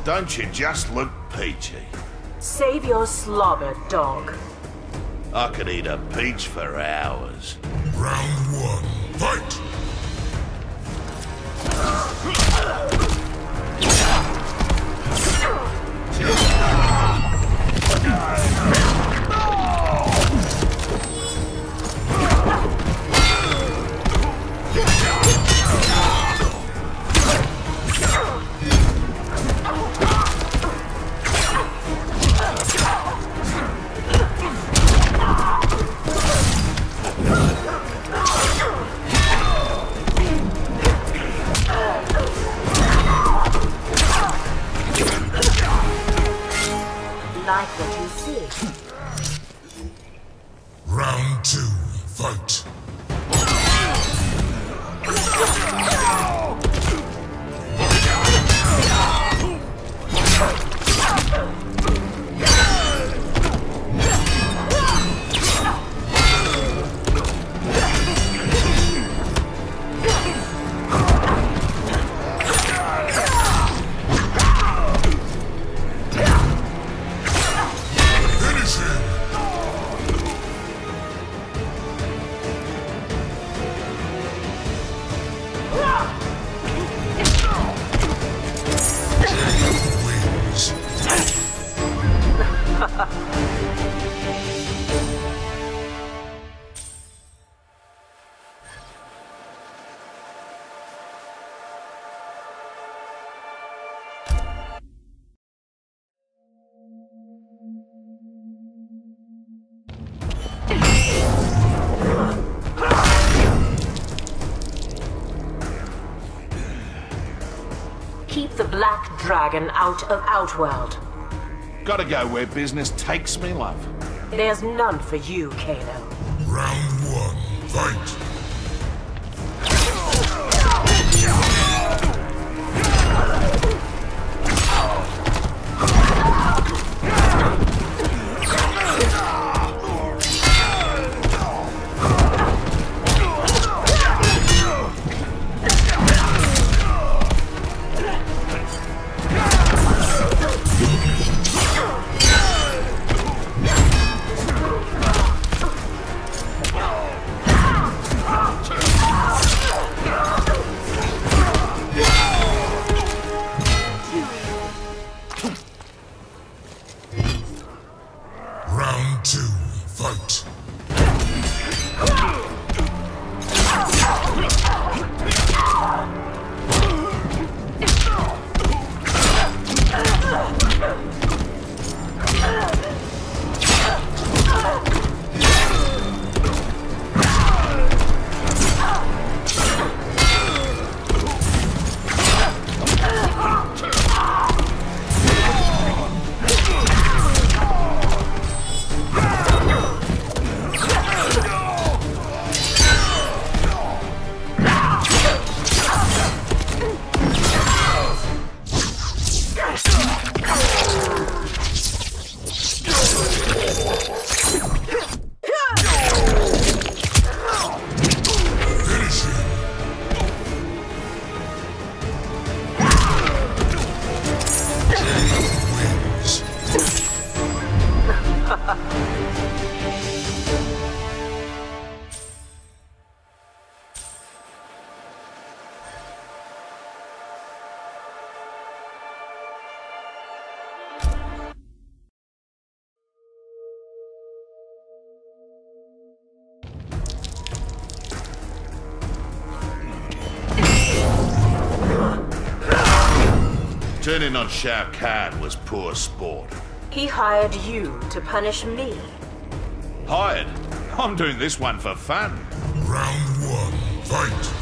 Don't you just look peachy? Save your slobber, dog. I could eat a peach for hours. Round one, fight! Like what you see. Round two, fight! Keep the black dragon out of Outworld. Gotta go where business takes me, love. There's none for you, Kano. Round one, fight! Round two, fight! Turning on Shao Kahn was poor sport. He hired you to punish me. Hired? I'm doing this one for fun. Round one, fight!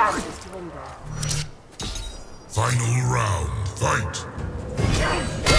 chances dwindle. Final round, fight!